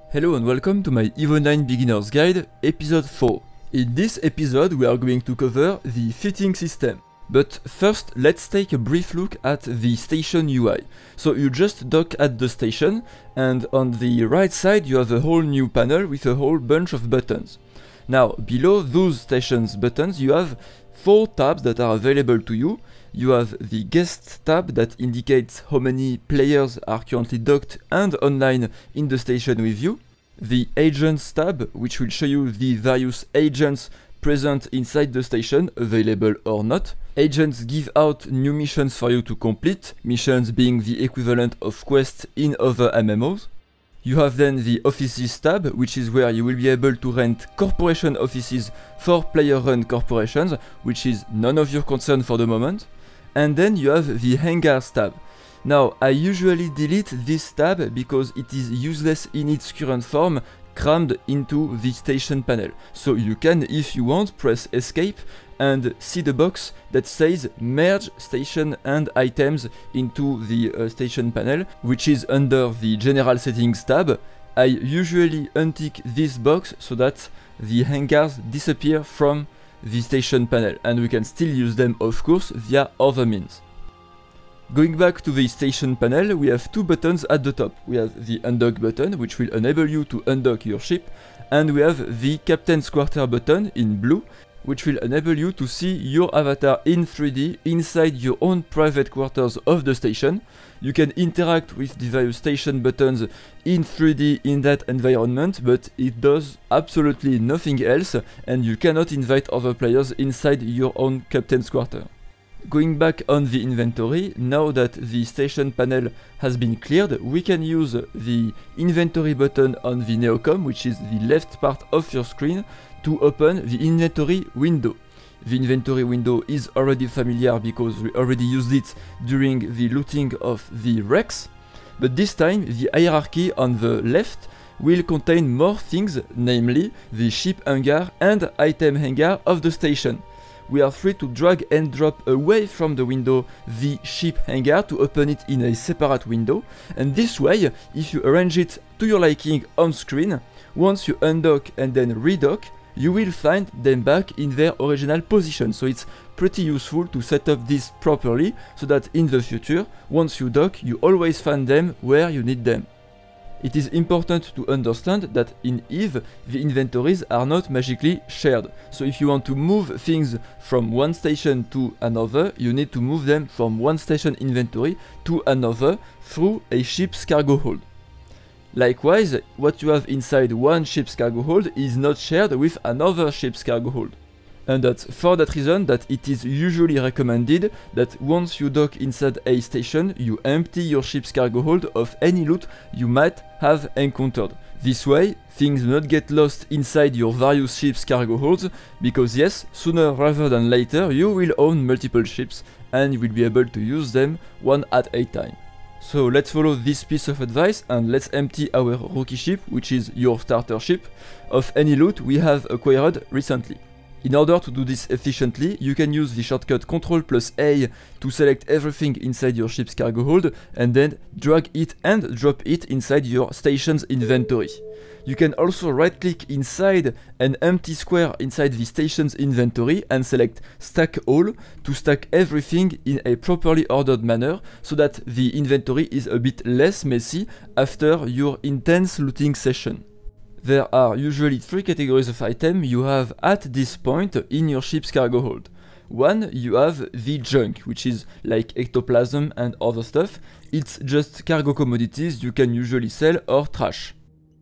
Hello and welcome to my EVO 9 Beginner's Guide, episode 4. In this episode we are going to cover the fitting system. But first let's take a brief look at the station UI. So you just dock at the station and on the right side you have a whole new panel with a whole bunch of buttons. Now below those stations buttons you have 4 tabs that are available to you. You have the guest tab that indicates how many players are currently docked and online in the station with you. The agents tab, which will show you the various agents present inside the station, available or not. Agents give out new missions for you to complete, missions being the equivalent of quests in other MMOs. You have then the offices tab, which is where you will be able to rent corporation offices for player-run corporations, which is none of your concern for the moment. And then you have the hangars tab. Now, I usually delete this tab because it is useless in its current form, crammed into the station panel. So you can, if you want, press escape and see the box that says merge station and items into the station panel, which is under the general settings tab. I usually untick this box so that the hangars disappear from the station panel, and we can still use them of course via other means. Going back to the station panel, we have 2 buttons at the top. We have the undock button, which will enable you to undock your ship, and we have the captain's quarter button in blue, which will enable you to see your avatar in 3D inside your own private quarters of the station. You can interact with the various station buttons in 3D in that environment, but it does absolutely nothing else, and you cannot invite other players inside your own captain's quarter. Going back on the inventory, now that the station panel has been cleared, we can use the inventory button on the Neocom, which is the left part of your screen, to open the inventory window. The inventory window is already familiar because we already used it during the looting of the wrecks, but this time the hierarchy on the left will contain more things, namely the ship hangar and item hangar of the station. We are free to drag and drop away from the window the ship hangar to open it in a separate window, and this way, if you arrange it to your liking on screen, once you undock and then redock, you will find them back in their original position. So it's pretty useful to set up this properly so that in the future, once you dock, you always find them where you need them. It is important to understand that in EVE, the inventories are not magically shared. So if you want to move things from one station to another, you need to move them from one station inventory to another through a ship's cargo hold. Likewise, what you have inside one ship's cargo hold is not shared with another ship's cargo hold. And that's for that reason that it is usually recommended that once you dock inside a station, you empty your ship's cargo hold of any loot you might have encountered. This way, things do not get lost inside your various ships' cargo holds, because yes, sooner rather than later you will own multiple ships and you will be able to use them one at a time. So let's follow this piece of advice and let's empty our rookie ship, which is your starter ship, of any loot we have acquired recently. In order to do this efficiently, you can use the shortcut Ctrl+A to select everything inside your ship's cargo hold and then drag it and drop it inside your station's inventory. You can also right-click inside an empty square inside the station's inventory and select Stack All to stack everything in a properly ordered manner so that the inventory is a bit less messy after your intense looting session. There are usually 3 categories of item you have at this point in your ship's cargo hold. One, you have the junk, which is like ectoplasm and other stuff. It's just cargo commodities you can usually sell or trash.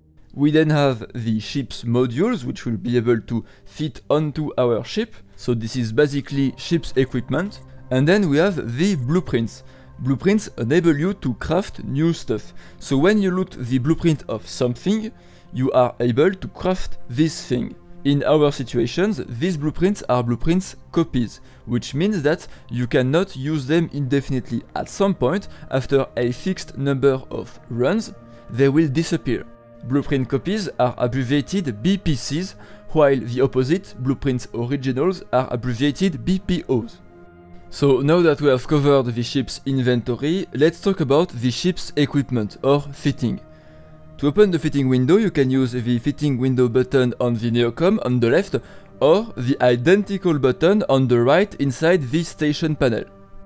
We then have the ship's modules, which will be able to fit onto our ship. So this is basically ship's equipment. And then we have the blueprints. Blueprints enable you to craft new stuff. So when you loot the blueprint of something, you are able to craft this thing. In our situations, these blueprints are blueprints copies, which means that you cannot use them indefinitely. At some point, after a fixed number of runs, they will disappear. Blueprint copies are abbreviated BPCs, while the opposite, blueprint originals, are abbreviated BPOs. So now that we have covered the ship's inventory, let's talk about the ship's equipment or fitting. To open the fitting window, you can use the fitting window button on the Neocom on the left, or the identical button on the right inside the station panel.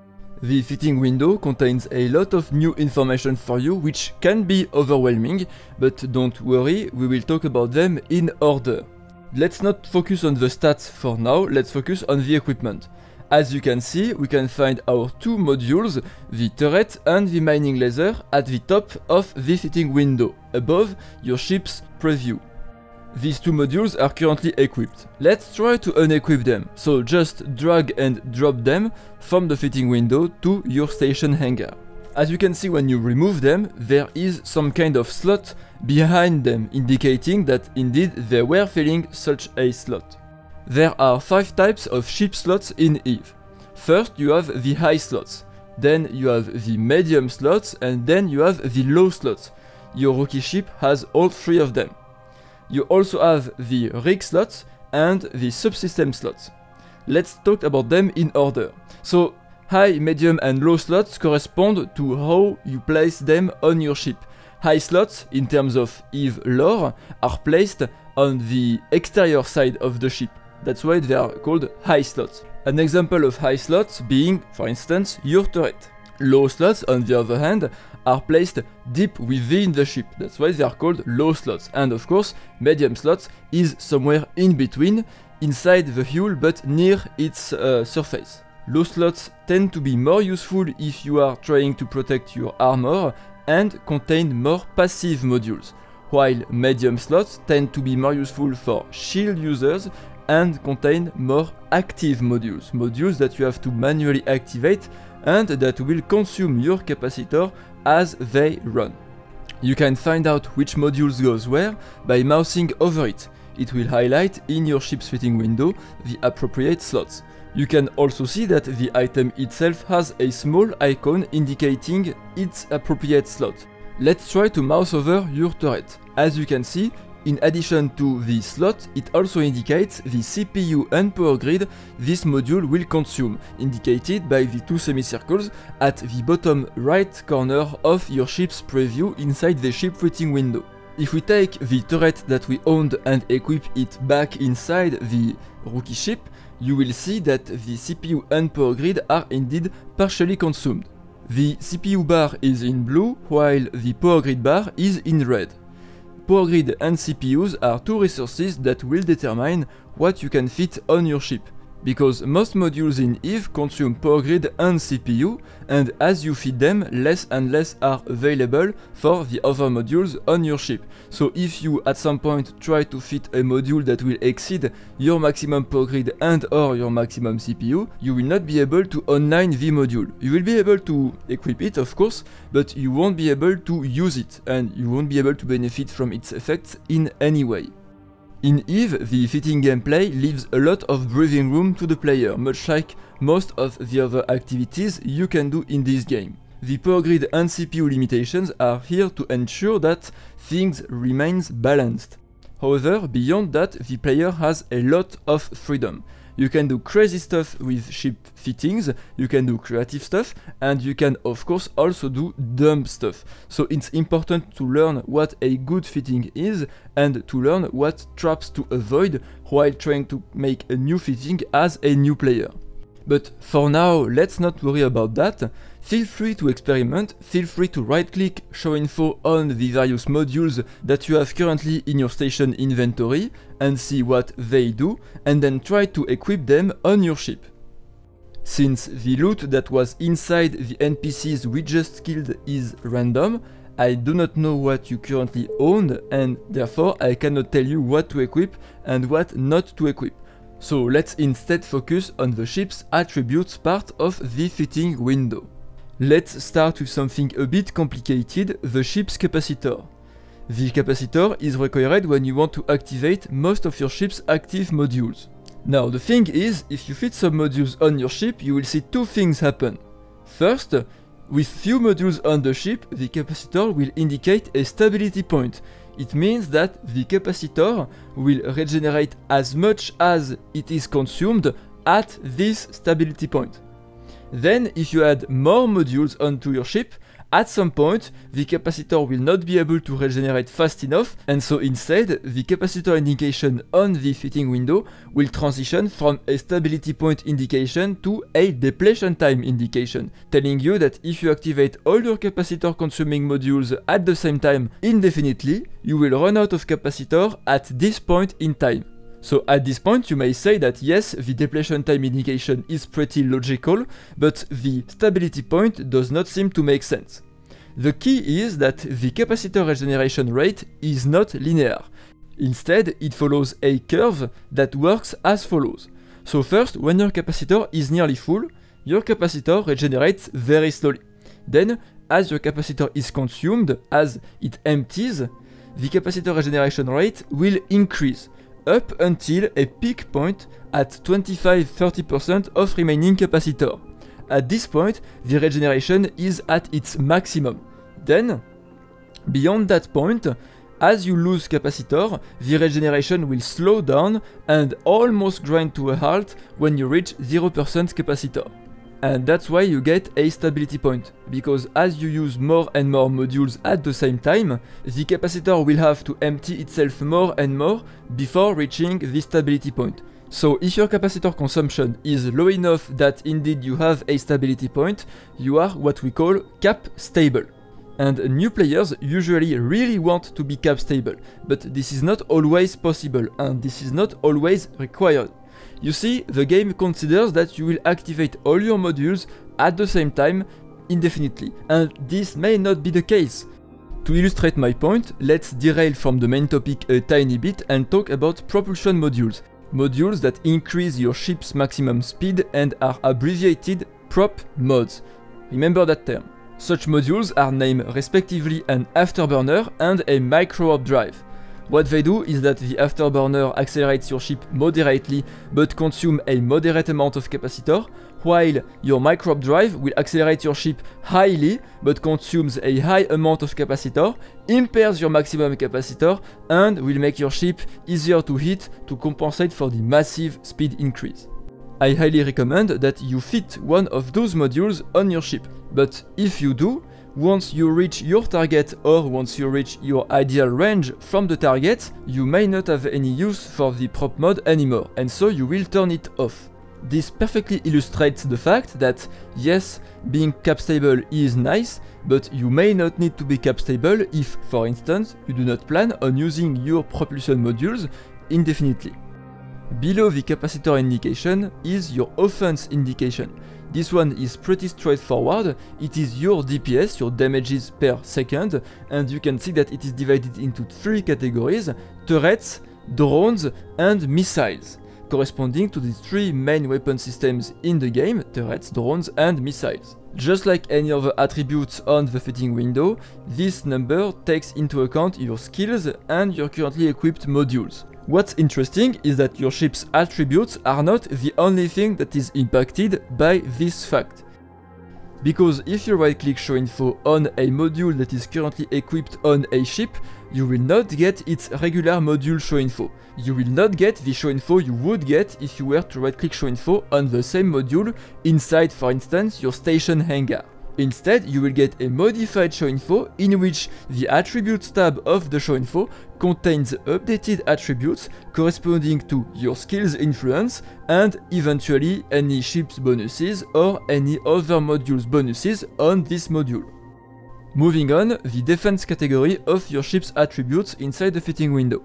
The fitting window contains a lot of new information for you, which can be overwhelming, but don't worry, we will talk about them in order. Let's not focus on the stats for now, let's focus on the equipment. As you can see, we can find our two modules, the turret and the mining laser, at the top of the fitting window, above your ship's preview. These two modules are currently equipped. Let's try to unequip them, so just drag and drop them from the fitting window to your station hangar. As you can see, when you remove them, there is some kind of slot behind them, indicating that indeed they were filling such a slot. There are 5 types of ship slots in EVE. First you have the high slots, then you have the medium slots, and then you have the low slots. Your rookie ship has all 3 of them. You also have the rig slots and the subsystem slots. Let's talk about them in order. So high, medium and low slots correspond to how you place them on your ship. High slots, in terms of EVE lore, are placed on the exterior side of the ship. That's why they are called high slots. An example of high slots being, for instance, your turret. Low slots, on the other hand, are placed deep within the ship. That's why they are called low slots. And of course, medium slots is somewhere in between, inside the hull but near its surface. Low slots tend to be more useful if you are trying to protect your armor and contain more passive modules, while medium slots tend to be more useful for shield users and contain more active modules, modules that you have to manually activate and that will consume your capacitor as they run. You can find out which modules goes where by mousing over it. It will highlight in your ship's fitting window the appropriate slots. You can also see that the item itself has a small icon indicating its appropriate slot. Let's try to mouse over your turret. As you can see, in addition to the slot, it also indicates the CPU and power grid this module will consume, indicated by the 2 semicircles at the bottom right corner of your ship's preview inside the ship fitting window. If we take the turret that we owned and equip it back inside the rookie ship, you will see that the CPU and power grid are indeed partially consumed. The CPU bar is in blue, while the power grid bar is in red. Power grid and CPUs are 2 resources that will determine what you can fit on your ship, because most modules in EVE consume power grid and CPU, and as you feed them, less and less are available for the other modules on your ship. So if you at some point try to fit a module that will exceed your maximum power grid and or your maximum CPU, you will not be able to online the module. You will be able to equip it, of course, but you won't be able to use it, and you won't be able to benefit from its effects in any way. In EVE, the fitting gameplay leaves a lot of breathing room to the player, much like most of the other activities you can do in this game. The power grid and CPU limitations are here to ensure that things remain balanced. However, beyond that, the player has a lot of freedom. You can do crazy stuff with ship fittings, you can do creative stuff, and you can of course also do dumb stuff. So it's important to learn what a good fitting is and to learn what traps to avoid while trying to make a new fitting as a new player. But for now, let's not worry about that. Feel free to experiment, feel free to right-click show info on the various modules that you have currently in your station inventory and see what they do, and then try to equip them on your ship. Since the loot that was inside the NPCs we just killed is random, I do not know what you currently own, and therefore I cannot tell you what to equip and what not to equip. So let's instead focus on the ship's attributes part of the fitting window. Let's start with something a bit complicated, the ship's capacitor. The capacitor is required when you want to activate most of your ship's active modules. Now the thing is, if you fit some modules on your ship, you will see 2 things happen. First, with few modules on the ship, the capacitor will indicate a stability point. It means that the capacitor will regenerate as much as it is consumed at this stability point. Then, if you add more modules onto your ship, at some point the capacitor will not be able to regenerate fast enough, and so instead the capacitor indication on the fitting window will transition from a stability point indication to a depletion time indication, telling you that if you activate all your capacitor consuming modules at the same time indefinitely, you will run out of capacitor at this point in time. So at this point you may say that yes, the depletion time indication is pretty logical, but the stability point does not seem to make sense. The key is that the capacitor regeneration rate is not linear. Instead, it follows a curve that works as follows. So first, when your capacitor is nearly full, your capacitor regenerates very slowly. Then, as your capacitor is consumed, as it empties, the capacitor regeneration rate will increase, up until a peak point at 25-30% of remaining capacitor. At this point, the regeneration is at its maximum. Then, beyond that point, as you lose capacitor, the regeneration will slow down and almost grind to a halt when you reach 0% capacitor. And that's why you get a stability point, because as you use more and more modules at the same time, the capacitor will have to empty itself more and more before reaching the stability point. So if your capacitor consumption is low enough that indeed you have a stability point, you are what we call cap stable. And new players usually really want to be cap stable, but this is not always possible and this is not always required. You see, the game considers that you will activate all your modules at the same time indefinitely, and this may not be the case. To illustrate my point, let's derail from the main topic a tiny bit and talk about propulsion modules. Modules that increase your ship's maximum speed and are abbreviated prop mods. Remember that term. Such modules are named respectively an afterburner and a micro-warp drive. What they do is that the afterburner accelerates your ship moderately but consumes a moderate amount of capacitor, while your micro-warp drive will accelerate your ship highly but consumes a high amount of capacitor, impairs your maximum capacitor, and will make your ship easier to hit to compensate for the massive speed increase. I highly recommend that you fit one of those modules on your ship, but if you do, once you reach your target or once you reach your ideal range from the target, you may not have any use for the prop mod anymore, and so you will turn it off. This perfectly illustrates the fact that, yes, being cap stable is nice, but you may not need to be cap stable if, for instance, you do not plan on using your propulsion modules indefinitely. Below the capacitor indication is your offense indication. This one is pretty straightforward. It is your DPS, your damages per second, and you can see that it is divided into 3 categories: turrets, drones, and missiles, corresponding to the 3 main weapon systems in the game: turrets, drones, and missiles. Just like any other attributes on the fitting window, this number takes into account your skills and your currently equipped modules. What's interesting is that your ship's attributes are not the only thing that is impacted by this fact. Because if you right-click show info on a module that is currently equipped on a ship, you will not get its regular module show info. You will not get the show info you would get if you were to right-click show info on the same module inside, for instance, your station hangar. Instead, you will get a modified show info in which the attributes tab of the show info contains updated attributes corresponding to your skills influence and eventually any ship's bonuses or any other module's bonuses on this module. Moving on, the defense category of your ship's attributes inside the fitting window.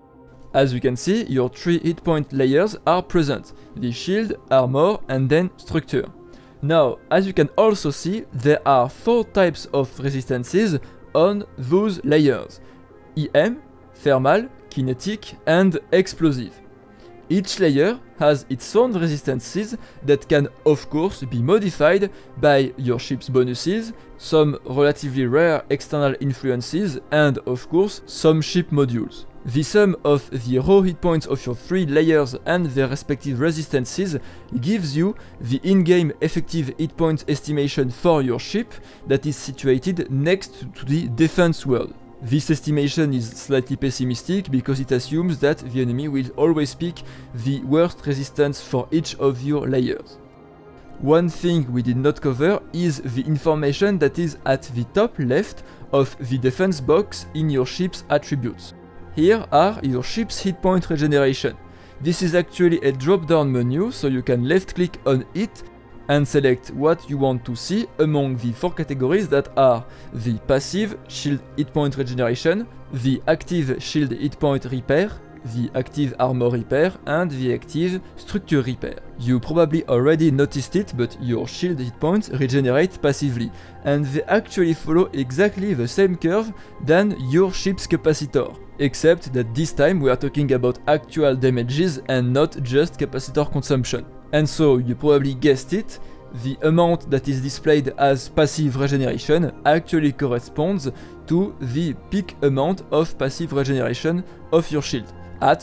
As you can see, your 3 hit point layers are present: the shield, armor, and then structure. Now, as you can also see, there are 4 types of resistances on those layers: EM, thermal, kinetic, and explosive. Each layer has its own resistances that can of course be modified by your ship's bonuses, some relatively rare external influences, and of course some ship modules. The sum of the raw hit points of your 3 layers and their respective resistances gives you the in-game effective hit points estimation for your ship that is situated next to the defense world. This estimation is slightly pessimistic because it assumes that the enemy will always pick the worst resistance for each of your layers. one thing we did not cover is the information that is at the top left of the defense box in your ship's attributes. Here are your ship's hit point regeneration. This is actually a drop-down menu, so you can left-click on it and select what you want to see among the 4 categories that are the passive shield hit point regeneration, the active shield hit point repair, the active armor repair, and the active structure repair. You probably already noticed it, but your shield hit points regenerate passively, and they actually follow exactly the same curve than your ship's capacitor, except that this time we are talking about actual damages and not just capacitor consumption. And so, you probably guessed it, the amount that is displayed as passive regeneration actually corresponds to the peak amount of passive regeneration of your shield, at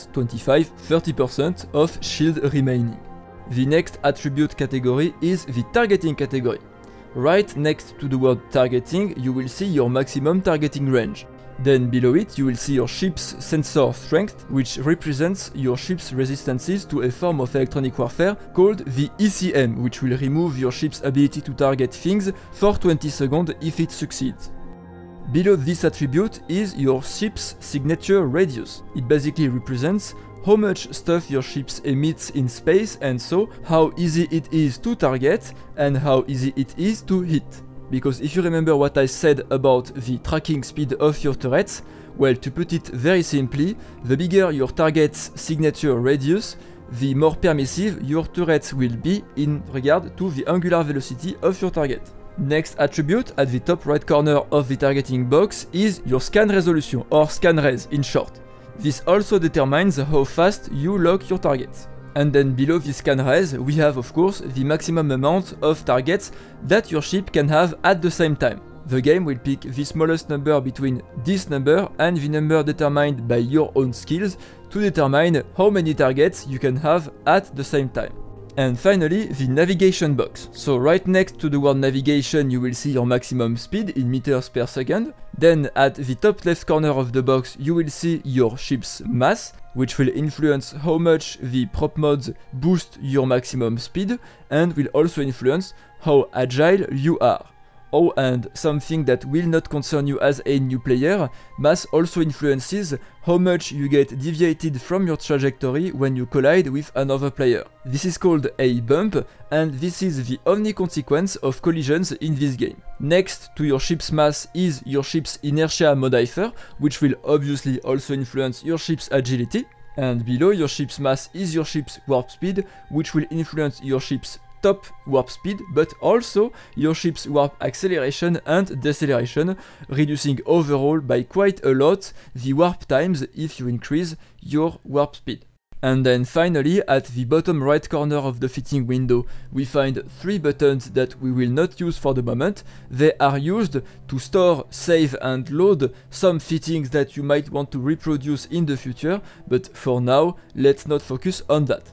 25-30% of shield remaining. The next attribute category is the targeting category. Right next to the word targeting, you will see your maximum targeting range. Then below it you will see your ship's sensor strength, which represents your ship's resistances to a form of electronic warfare called the ECM, which will remove your ship's ability to target things for 20 seconds if it succeeds. Below this attribute is your ship's signature radius. It basically represents how much stuff your ship emits in space, and so how easy it is to target and how easy it is to hit. Because if you remember what I said about the tracking speed of your turrets, well, to put it very simply, the bigger your target's signature radius, the more permissive your turrets will be in regard to the angular velocity of your target. Next attribute at the top right corner of the targeting box is your scan resolution, or scan res in short. This also determines how fast you lock your targets. And then below the scan res, we have of course the maximum amount of targets that your ship can have at the same time. The game will pick the smallest number between this number and the number determined by your own skills to determine how many targets you can have at the same time. And finally, the navigation box. So right next to the word navigation you will see your maximum speed in meters per second. Then at the top left corner of the box you will see your ship's mass, which will influence how much the prop mods boost your maximum speed and will also influence how agile you are. Oh, and something that will not concern you as a new player, mass also influences how much you get deviated from your trajectory when you collide with another player. This is called a bump, and this is the only consequence of collisions in this game. Next to your ship's mass is your ship's inertia modifier, which will obviously also influence your ship's agility. And below your ship's mass is your ship's warp speed, which will influence your ship's top warp speed, but also your ship's warp acceleration and deceleration, reducing overall by quite a lot the warp times if you increase your warp speed. And then finally, at the bottom right corner of the fitting window, we find 3 buttons that we will not use for the moment. They are used to store, save and load some fittings that you might want to reproduce in the future, but for now, let's not focus on that.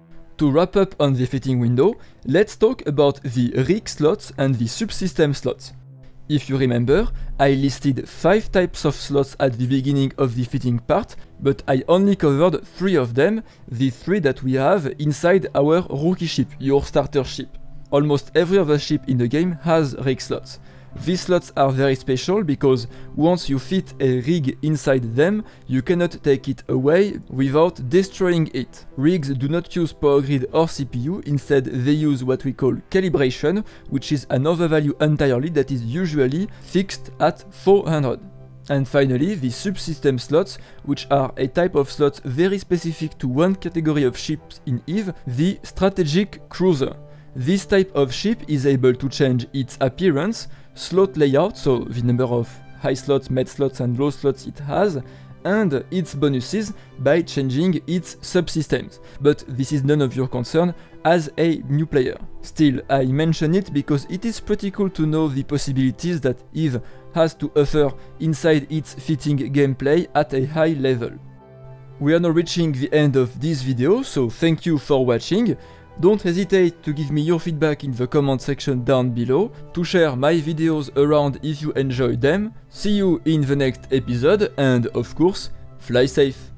To wrap up on the fitting window, let's talk about the rig slots and the subsystem slots. If you remember, I listed 5 types of slots at the beginning of the fitting part, but I only covered 3 of them, the 3 that we have inside our rookie ship, your starter ship. Almost every other ship in the game has rig slots. These slots are very special because once you fit a rig inside them, you cannot take it away without destroying it. Rigs do not use power grid or CPU, instead they use what we call calibration, which is another value entirely that is usually fixed at 400. And finally, the subsystem slots, which are a type of slots very specific to one category of ships in EVE, the strategic cruiser. This type of ship is able to change its appearance, slot layout, so the number of high slots, mid slots and low slots it has, and its bonuses by changing its subsystems. But this is none of your concern as a new player. Still, I mention it because it is pretty cool to know the possibilities that EVE has to offer inside its fitting gameplay at a high level. We are now reaching the end of this video, so thank you for watching. Don't hesitate to give me your feedback in the comment section down below, to share my videos around if you enjoy them. See you in the next episode, and of course, fly safe!